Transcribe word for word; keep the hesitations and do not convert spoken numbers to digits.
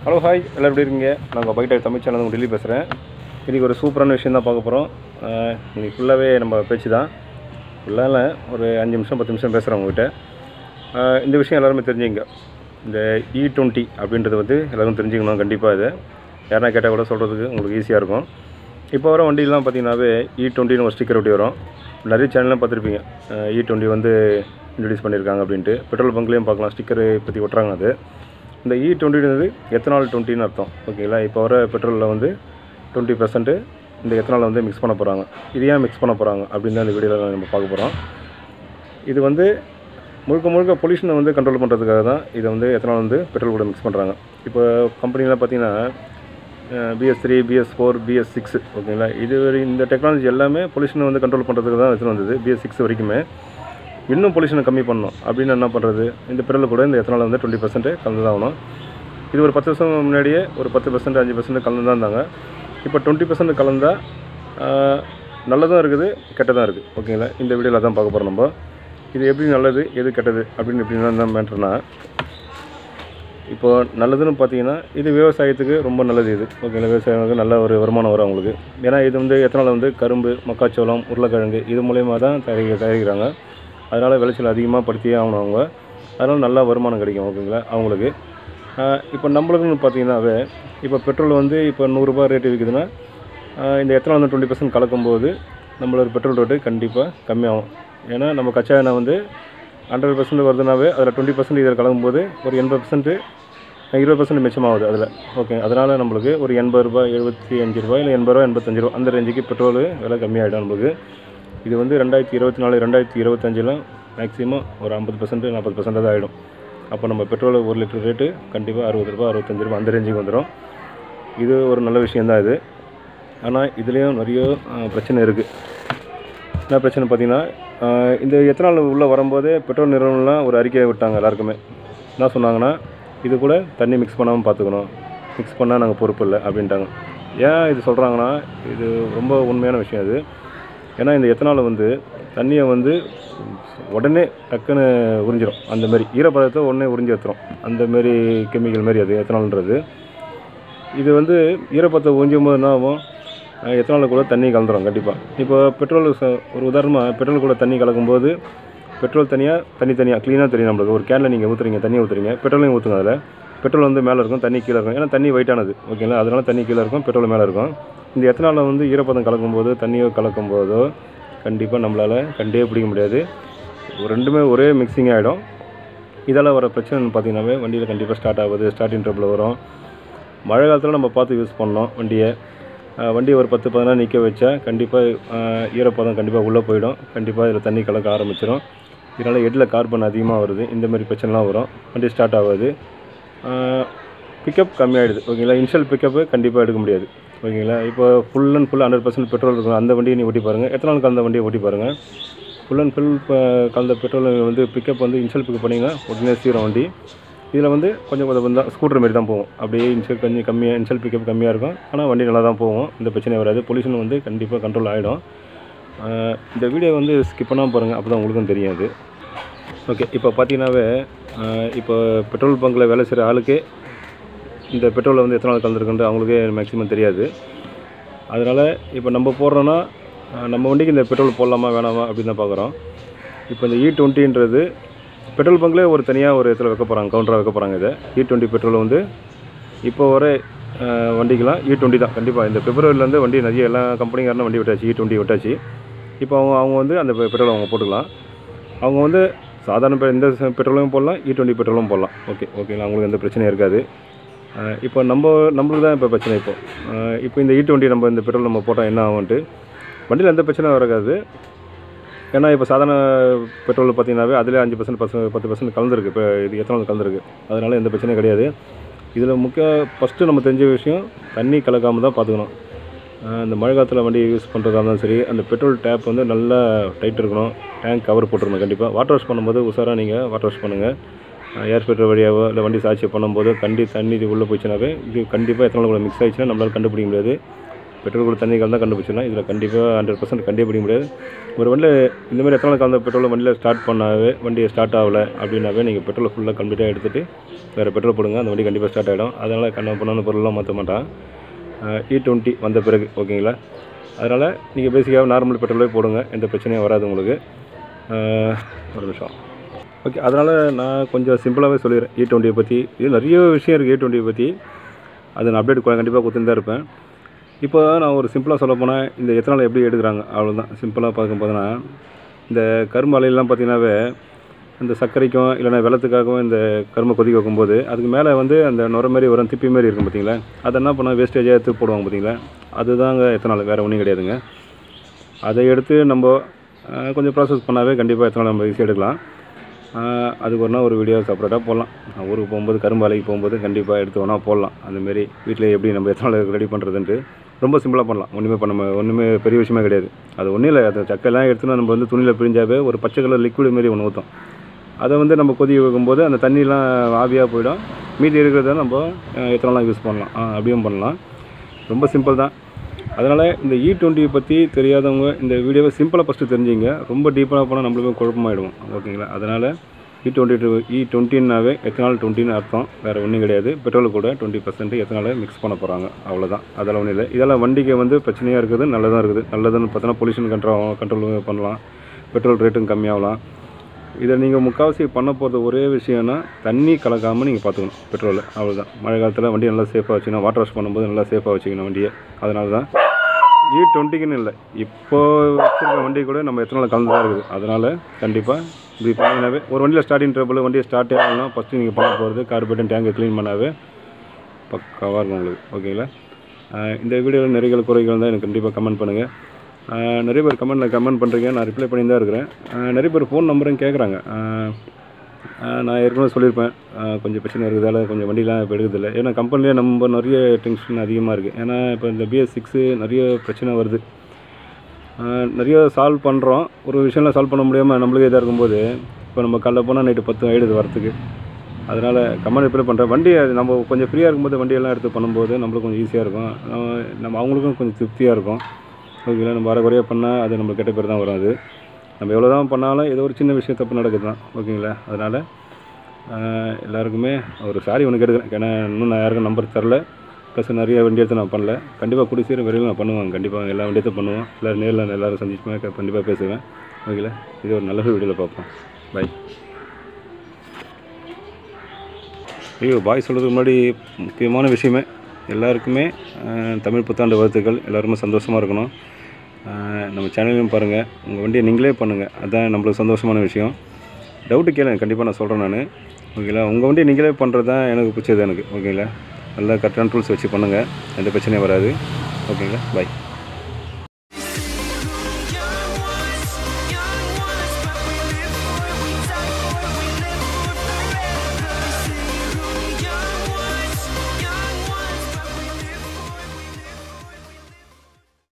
Hello hi, எல்லோரும் எப்படி இருக்கீங்க? நாங்கள் bike type Tamil channel Delhi பேசுகிறேன். இன்றைக்கி ஒரு சூப்பரான விஷயம் தான் பார்க்க போகிறோம். இன்றைக்கி ஃபுல்லாகவே நம்ம பேச்சு தான். ஃபுல்லாக ஒரு அஞ்சு நிமிஷம் பத்து நிமிஷம் பேசுகிறோம் உங்கள்கிட்ட. இந்த விஷயம் எல்லாருமே தெரிஞ்சுங்க. இந்த இ டுவெண்ட்டி அப்படின்றது வந்து எல்லோரும் தெரிஞ்சுக்கணும். கண்டிப்பாக இது யாரா கேட்டால் கூட சொல்கிறதுக்கு உங்களுக்கு ஈஸியாக இருக்கும். இப்போ வர வண்டியெலாம் பார்த்தீங்கன்னாவே இ டுவெண்ட்டின்னு ஒரு ஸ்டிக்கர் ஒட்டி வரும். நிறைய சேனல்லாம் பார்த்துருப்பீங்க. இ டுவெண்ட்டி வந்து இன்ட்ரடியூஸ் பண்ணியிருக்காங்க அப்படின்ட்டு. பெட்ரோல் பங்க்லேயும் பார்க்கலாம், ஸ்டிக்கரை பற்றி ஒட்டுறாங்க. அது இந்த இ டுவெண்ட்டின்றது எத்தனால் டுவெண்ட்டின்னு அர்த்தம். ஓகேங்களா? இப்போ வர பெட்ரோலில் வந்து டுவெண்ட்டி பர்சன்ட்டு இந்த எத்தனால் வந்து மிக்ஸ் பண்ண போகிறாங்க. இது ஏன் மிக்ஸ் பண்ண போகிறாங்க அப்படின்னு தான் இந்த வீடியோவில் நம்ம பார்க்க போகிறோம். இது வந்து முழுக்க முழுக்க பொல்யூஷனை வந்து கண்ட்ரோல் பண்ணுறதுக்காக தான் இதை வந்து எத்தனால் வந்து பெட்ரோல் கூட மிக்ஸ் பண்ணுறாங்க. இப்போ கம்பெனிலாம் பார்த்தீங்கன்னா BS three BS four BS six ஓகேங்களா? இது இந்த டெக்னாலஜி எல்லாமே பொல்யூஷனை வந்து கண்ட்ரோல் பண்ணுறதுக்கு தான் எடுத்துகிட்டு வந்தது. பிஎஸ் சிக்ஸ் வரைக்குமே இன்னும் பொல்யூஷனை கம்மி பண்ணணும் அப்படின்னு என்ன பண்ணுறது, இந்த பெட்ரோல் கூட இந்த எத்தனால் வந்து டுவெண்ட்டி பர்சன்ட் கலந்து தான் ஆகணும். இது ஒரு பத்து வருஷம் முன்னாடியே ஒரு பத்து பர்சன்ட் அஞ்சு பர்சன்ட் கலந்து தான் இருந்தாங்க. இப்போ டுவெண்ட்டி பர்சன்ட் கலந்தால் நல்லதும் இருக்குது, கெட்டதாக இருக்குது. ஓகேங்களா? இந்த வீடியோவில் தான் பார்க்க போகிறோம். நம்ம இது எப்படி நல்லது எது கெட்டது அப்படின்னு எப்படின்னா தான் மேட்டர்னா, இப்போது நல்லதுன்னு பார்த்தீங்கன்னா இது விவசாயத்துக்கு ரொம்ப நல்லது. இது ஓகேங்களா? விவசாயிகளுக்கு நல்ல ஒரு வருமானம் வரும் அவங்களுக்கு. ஏன்னா இது வந்து எத்தனால் வந்து கரும்பு, மக்காச்சோளம், உருளைக்கிழங்கு இது மூலயமா தான் தயாரிக்க தயாரிக்கிறாங்க. அதனால் விளைச்சல் அதிகமாக படுத்தியே ஆகணும் அவங்க. அதனால் நல்லா வருமானம் கிடைக்கும். ஓகேங்களா? அவங்களுக்கு இப்போ நம்மளுக்குன்னு பார்த்தீங்கன்னாவே இப்போ பெட்ரோல் வந்து இப்போ நூறுரூபா ரேட்டு விற்குதுன்னா இந்த எத்தனால் வந்து டுவெண்ட்டி பர்சன்ட் கலக்கும்போது நம்மளோட பெட்ரோல் ரேட்டு கண்டிப்பாக கம்மியாகும். ஏன்னா நம்ம கச்சா எண்ணெய் வந்து ஹண்ட்ரட் பர்சன்ட் வருதுனாவே அதில் டுவெண்ட்டி பர்சன்ட் இதில் கலக்கும்போது ஒரு எண்பது பர்சன்ட்டு இருபது பர்சன்ட் மிச்சமாகுது அதில். ஓகே, அதனால் நம்மளுக்கு ஒரு எண்பது ரூபா எழுபத்தி அஞ்சு ரூபாய் இல்லை எண்பது ரூபா எண்பத்தஞ்சு ரூபா அந்த ரேஞ்சுக்கு பெட்ரோல் விலை கம்மியாகிடும் நம்மளுக்கு. இது வந்து ரெண்டாயிரத்தி இருபத்தி நாலு ரெண்டாயிரத்தி இருபத்தஞ்சில் மேக்ஸிமம் ஒரு ஐம்பது பர்சன்ட் நாற்பது பர்சன்ட் தான் ஆகிடும். அப்போ நம்ம பெட்ரோல் ஒரு லிட்டர் ரேட்டு கண்டிப்பாக அறுபது ரூபா அறுபத்தஞ்சு ரூபா அந்த ரேஞ்சுக்கு வந்துடும். இது ஒரு நல்ல விஷயந்தான் இது. ஆனால் இதுலேயும் நிறைய பிரச்சனை இருக்குது. என்ன பிரச்சனை பார்த்திங்கன்னா, இந்த எத்தனால் உள்ளே வரும்போதே பெட்ரோல் நிறுவனம்லாம் ஒரு அறிக்கையை விட்டாங்க எல்லாருக்குமே. என்ன சொன்னாங்கன்னா, இது கூட தண்ணி மிக்ஸ் பண்ணாமல் பார்த்துக்கணும், மிக்ஸ் பண்ணால் நாங்கள் பொறுப்பு இல்லை அப்படின்ட்டாங்க. ஏன் இது சொல்கிறாங்கன்னா, இது ரொம்ப உண்மையான விஷயம் அது. ஏன்னா இந்த எத்தனால் வந்து தண்ணியை வந்து உடனே டக்குன்னு உறிஞ்சிடும். அந்தமாரி ஈரப்பதத்தை உடனே உறிஞ்சி எடுத்துரும். அந்தமாரி கெமிக்கல் மாரி அது எத்தனால்ன்றது. இது வந்து ஈரப்பதத்தை உறிஞ்சும் போது என்ன ஆகும், எத்தனால் கூட தண்ணி கலந்துரும் கண்டிப்பாக. இப்போ பெட்ரோல் ஒரு உதாரணமாக பெட்ரோல் கூட தண்ணி கலக்கும்போது பெட்ரோல் தனியாக தண்ணி தனியாக க்ளீனாக தெரியும் நம்மளுக்கு. ஒரு கேனில் நீங்கள் ஊற்றுறீங்க, தண்ணி ஊற்றுறீங்க, பெட்ரோலையும் ஊற்றுங்க. அதில் பெட்ரோல் வந்து மேலே இருக்கும், தண்ணி கீழே இருக்கும். ஏன்னா தண்ணி வெயிட்டானது. ஓகேங்களா? அதனால் தண்ணி கீழே இருக்கும், பெட்ரோல் மேலே இருக்கும். இந்த எத்தனால் வந்து ஈரப்பதம் கலக்கும்போது தண்ணியோ கலக்கும்போதோ கண்டிப்பாக நம்மளால் கண்டே பிடிக்க முடியாது. ரெண்டுமே ஒரே மிக்சிங் ஆகிடும். இதால் வர பிரச்சனைன்னு பார்த்தீங்கன்னாவே வண்டியில் கண்டிப்பாக ஸ்டார்ட் ஆகுது, ஸ்டார்டிங் ட்ரபிள் வரும். மழை காலத்தில் நம்ம பார்த்து யூஸ் பண்ணோம் வண்டியை. வண்டியை ஒரு பத்து பதினாறு நிற்க வச்சா கண்டிப்பாக ஈரப்பதம் கண்டிப்பாக உள்ளே போயிடும். கண்டிப்பாக இதில் தண்ணி கலக்க ஆரம்பிச்சிடும். இதனால் ஹெட்டில் கார்பன் அதிகமாக வருது. இந்தமாரி பிரச்சனைலாம் வரும். வண்டி ஸ்டார்ட் ஆகாது, பிக்கப் கம்மியாகிடுது. ஓகேங்களா? இனிஷியல் பிக்கப்பு கண்டிப்பாக எடுக்க முடியாது. ஓகேங்களா? இப்போ full and full hundred percent petrol இருக்கும் அந்த வண்டியை நீ ஓட்டி பாருங்கள், எத்தனால் கலந்த வண்டியை ஓட்டி பாருங்கள். ஃபுல் அண்ட் ஃபுல் கலந்த பெட்ரோல் வந்து பிக்கப் வந்து இன்ஷியல் பிக்கப் பண்ணிங்கன்னா உடனே சீரம் வண்டி. இதில் வந்து கொஞ்சம் கொஞ்சம் தான் ஸ்கூட்டர் மாரி தான் போகும். அப்படியே இன்ஷியல் கொஞ்சம் கம்மியாக இன்ஷியல் பிக்கப் கம்மியாக இருக்கும். ஆனால் வண்டி நல்லா தான் போகும். இந்த பிரச்சனை வராது. பொல்யூஷன் வந்து கண்டிப்பாக கண்ட்ரோல் ஆகிடும். இந்த வீடியோ வந்து ஸ்கிப் பண்ணாமல் பாருங்கள், அப்போ தான் உங்களுக்கும் தெரியாது. ஓகே, இப்போ பார்த்தீங்கன்னாவே இப்போ பெட்ரோல் பங்கில் வேலை செய்கிற ஆளுக்கே இந்த பெட்ரோலில் வந்து எத்தனால் கலந்துருக்குன்ட்டு அவங்களுக்கே மேக்ஸிமம் தெரியாது. அதனால் இப்போ நம்ம போடுறோன்னா நம்ம வண்டிக்கு இந்த பெட்ரோல் போடலாமா வேணாமா அப்படின்னு தான் பார்க்குறோம். இப்போ இந்த இ டுவெண்ட்டின்றது பெட்ரோல் பங்க்லேயே ஒரு தனியாக ஒரு இடத்துல வைக்க போகிறாங்க, கவுண்டராக வைக்க போகிறாங்க. இதை இ டுவெண்ட்டி பெட்ரோல் வந்து இப்போ வர வண்டிக்கெலாம் இ டுவெண்ட்டி தான் கண்டிப்பாக. இந்த பிப்ரவரிலேருந்து வண்டி நிறைய எல்லா கம்பெனிக்காரனும் வண்டி விட்டாச்சு, இ டுவெண்ட்டி விட்டாச்சு. இப்போ அவங்க அவங்க வந்து அந்த பெட்ரோல் அவங்க போட்டுக்கலாம். அவங்க வந்து சாதாரண எந்த பெட்ரோலும் போடலாம், இ டுவெண்ட்டி பெட்ரோலும் போடலாம். ஓகே ஓகேங்களா? அவங்களுக்கு எந்த பிரச்சனையும் இருக்காது. இப்போ நம்ம நம்மளுக்கு தான் இப்போ பிரச்சனை. இப்போ இப்போ இந்த இ டுவெண்ட்டி நம்ம இந்த பெட்ரோல் நம்ம போட்டால் என்ன ஆகும்ட்டு வண்டியில் எந்த பிரச்சனையும் வராது. ஏன்னா இப்போ சாதாரண பெட்ரோல் பார்த்தீங்கன்னாவே அதிலே அஞ்சு பர்சன்ட் பர்சன்ட் பத்து பர்சன்ட் கலந்துருக்கு. இப்போ இது எத்தனால் கலந்துருக்கு. அதனால் எந்த பிரச்சனையும் கிடையாது. இதில் முக்கிய ஃபஸ்ட்டு நம்ம தெரிஞ்ச விஷயம் தண்ணி கலக்காமல் தான் பார்த்துக்கணும். இந்த மழை காலத்தில் வண்டி யூஸ் பண்ணுறதா இருந்தாலும் சரி, அந்த பெட்ரோல் டேப் வந்து நல்லா டைட் இருக்கணும். டேங்க் கவர் போட்டுருணும் கண்டிப்பாக. வாட்டர் வாஷ் பண்ணும்போது உஷாராக நீங்கள் வாட்டர் வாஷ் பண்ணுங்கள். ஏர் ஃபில்டர் வழியாவோ இல்லை வண்டி சாட்சி பண்ணும்போது கண்டி தண்ணி இது உள்ளே போயிடுச்சுனாவே இது கண்டிப்பாக எத்தனால் கூட மிக்ஸ் ஆகிடுச்சுன்னா நம்மளால் கண்டுபிடிக்க முடியாது. பெட்ரோல் கூட தண்ணி கலந்தால் கண்டுபிடிச்சிடலாம். இதில் கண்டிப்பாக ஹண்ட்ரட் பர்சன்ட் கண்டுபிடிக்க முடியாது. ஒரு வண்டியில் இந்தமாதிரி எத்தனால் கலந்த பெட்ரோல் வண்டியில் ஸ்டார்ட் பண்ணாவே வண்டியை ஸ்டார்ட் ஆகலை அப்படின்னாவே நீங்கள் பெட்ரோலை ஃபுல்லாக கம்ப்ளீட்டாக எடுத்துகிட்டு வேறு பெட்ரோல் போடுங்க. அந்த வண்டி கண்டிப்பாக ஸ்டார்ட் ஆகிடும். அதனால் கண்ண பண்ணான பொருள்லாம் மாற்ற மாட்டான் இ டுவெண்ட்டி வந்த பிறகு. ஓகேங்களா? அதனால் நீங்கள் பேசிக்காக நார்மல் பெட்ரோலே போடுங்க, எந்த பிரச்சனையும் வராது உங்களுக்கு. ஒரு நிமிஷம். ஓகே, அதனால் நான் கொஞ்சம் சிம்பிளாகவே சொல்லிடுறேன் இ டுவெண்ட்டியை பற்றி. இது நிறைய விஷயம் இருக்குது இ டுவெண்ட்டியை பற்றி. அது நான் அப்டேட் கண்டிப்பாக கொடுத்துட்டு தான் இருப்பேன். இப்போ நான் ஒரு சிம்பிளாக சொல்ல போனால் இந்த எத்தனால் எப்படி எடுக்கிறாங்க அவ்வளோதான். சிம்பிளாக பார்க்கும் போதுனா இந்த கரும்பு அலையெல்லாம் பார்த்தீங்கன்னாவே இந்த சர்க்கரைக்கும் இல்லைனா வெள்ளத்துக்காகவும் இந்த கரும்பை கொதிக்க வைக்கும்போது அதுக்கு மேலே வந்து அந்த நுர மாதிரி வரும், திப்பி மாதிரி இருக்கும் பார்த்தீங்களா? அதை என்ன பண்ணால் வேஸ்டேஜாக எடுத்து போடுவாங்க பார்த்தீங்களா? அதுதாங்க எத்தனால், வேறு ஒன்றும் கிடையாதுங்க. அதை எடுத்து நம்ம கொஞ்சம் ப்ராசஸ் பண்ணாவே கண்டிப்பாக எத்தனால் நம்ம ஈஸியாக எடுக்கலாம். அதுக்கு ஒரு நாள் ஒரு வீடியோ செப்பரேட்டாக போடலாம். ஊருக்கு போகும்போது கரும்பு அலைக்கு போகும்போது கண்டிப்பாக எடுத்து வேணால் போடலாம். அந்தமாரி வீட்டில் எப்படி நம்ம எத்தனால் ரெடி பண்ணுறதுன்ட்டு ரொம்ப சிம்பிளாக பண்ணலாம். ஒன்றுமே பண்ண ஒன்றுமே பெரிய விஷயமே கிடையாது. அது ஒன்றும் இல்லை, அது சக்கையெல்லாம் எடுத்துனா நம்ம வந்து துணியில் பிழிஞ்சாவே ஒரு பச்சை கலர் லிக்விட் மாரி ஒன்று ஊற்றும். அதை வந்து நம்ம கொதிக்க வைக்கும்போது அந்த தண்ணிலாம் ஆவியாக போயிடும். மீதி இருக்கிறத நம்ம எத்தனாலாம் யூஸ் பண்ணலாம், அப்படியும் பண்ணலாம். ரொம்ப சிம்பிள் தான். அதனால் இந்த இ டுவெண்ட்டியை பற்றி தெரியாதவங்க இந்த வீடியோவை சிம்பிளாக ஃபஸ்ட்டு தெரிஞ்சிங்க. ரொம்ப டீப்பாக போனால் நம்மளுமே குழப்பமாயிடுவோம். ஓகேங்களா? அதனால் இ டுவெண்ட்டி டூ இ டுவெண்ட்டின்னாவே எத்தனால் டுவெண்ட்டின்னு அர்த்தம், வேறு ஒன்றும் கிடையாது. பெட்ரோல் கூட டுவெண்ட்டி பர்சன்ட் எத்தனால் மிக்ஸ் பண்ண போகிறாங்க, அவ்வளோதான். அதெல்லாம் ஒன்றும் இல்லை. இதெல்லாம் வண்டிக்கு வந்து பிரச்சனையாக இருக்குது, நல்லதாக இருக்குது. நல்லதுன்னு பார்த்தோன்னா பொல்யூஷன் கண்ட்ரோல் கண்ட்ரோல் பண்ணலாம், பெட்ரோல் ரேட்டும் கம்மியாகலாம். இதை நீங்கள் முக்கால்வாசி பண்ண போகிறது ஒரே விஷயம்னா தண்ணி கலக்காமல் நீங்கள் பார்த்துக்கணும் பெட்ரோல், அவ்வளோதான். மழை காலத்தில் வண்டியை நல்லா சேஃபாக வச்சுக்கணும், வாட்டர் வாஷ் பண்ணும்போது நல்லா சேஃபாக வச்சுக்கணும் வண்டியை. அதனால தான் இ டுவெண்ட்டிக்குன்னு இல்லை, இப்போது வச்சுருக்க வண்டி கூட நம்ம எத்தனால் கலந்து தான் இருக்குது. அதனால் கண்டிப்பாக இப்படி பண்ணிங்கனாவே ஒரு வண்டியில் ஸ்டார்டிங் ட்ரபிள் வண்டியை ஸ்டார்ட்டே ஆகலாம். ஃபஸ்ட்டு நீங்கள் பண்ண போகிறது கார்பரேட்டர் டேங்கை க்ளீன் பண்ணாவே பக்காவாக இருக்கும் உங்களுக்கு. ஓகேங்களா? இந்த வீடியோவில் நிறைய குறைகள் தான் எனக்கு கண்டிப்பாக கமெண்ட் பண்ணுங்கள். நிறைய பேர் கமெண்ட்டில் கமெண்ட் பண்ணுறீங்க, நான் ரிப்ளை பண்ணி தான் இருக்கிறேன். நிறைய பேர் ஃபோன் நம்பரும் கேட்குறாங்க. நான் ஏற்கனவே சொல்லியிருப்பேன், கொஞ்சம் பிரச்சனை இருக்கிறதால கொஞ்சம் வண்டிலாம் இப்போ எடுக்கிறதில்ல. ஏன்னா கம்பெனிலே நம்ம நிறைய டென்ஷன் அதிகமாக இருக்குது. ஏன்னா இப்போ இந்த பிஎஸ் சிக்ஸு நிறைய பிரச்சனை வருது. நிறைய சால்வ் பண்ணுறோம், ஒரு விஷயம்லாம் சால்வ் பண்ண முடியாமல் நம்மளுக்கே இதாக இருக்கும்போது இப்போ நம்ம காலைல போனால் நைட்டு பத்து ஆகிடுது வரத்துக்கு. அதனால் கமெண்ட் ரிப்ளை பண்ணுறேன். வண்டியை நம்ம கொஞ்சம் ஃப்ரீயாக இருக்கும்போது வண்டியெல்லாம் எடுத்து பண்ணும்போது நம்மளுக்கு கொஞ்சம் ஈஸியாக இருக்கும், நம்ம அவங்களுக்கும் கொஞ்சம் திருப்தியாக இருக்கும். ஓகேங்களா? நம்ம வர குறையாக பண்ணால் அது நம்மளுக்கு கெட்ட பேர் தான் வரும். அது நம்ம எவ்வளோ தான் பண்ணாலும் ஏதோ ஒரு சின்ன விஷயம் தப்பு நடக்குது தான். ஓகேங்களா? அதனால் எல்லாருக்குமே ஒரு சாரி ஒன்று கேட்டுக்கிறேன். ஏன்னா இன்னும் நான் யாருக்கும் நம்பர் தரல, ப்ளஸ் நிறைய வண்டி எடுத்து நான் பண்ணல. கண்டிப்பாக கூடிய சீக்கிரம் விரைவில் நான் பண்ணுவேன். கண்டிப்பாக எல்லா வண்டியத்தையும் பண்ணுவோம். எல்லோரும் நேரில் எல்லோரும் சந்திச்சுமே கண்டிப்பாக பேசுவேன். ஓகேங்களா? இது ஒரு நல்ல வீடியோவில் பார்ப்போம். பை. ஐயோ, பாய் சொல்கிறதுக்கு முன்னாடி முக்கியமான விஷயமே எல்லாருக்குமே தமிழ் புத்தாண்டு வாழ்த்துக்கள். எல்லாருமே சந்தோஷமாக இருக்கணும். நம்ம சேனலையும் பாருங்கள், உங்கள் வண்டியை நீங்களே பண்ணுங்கள், அதுதான் நம்மளுக்கு சந்தோஷமான விஷயம். டவுட்டு கேளுங்க, கண்டிப்பாக நான் சொல்கிறேன் நான். ஓகேங்களா? உங்கள் வண்டியை நீங்களே பண்ணுறது தான் எனக்கு பிடிச்சது எனக்கு. ஓகேங்களா? நல்லா கரெக்டான டூல்ஸ் வச்சு பண்ணுங்கள், எந்த பிரச்சனையும் வராது. ஓகேங்களா? பாய்.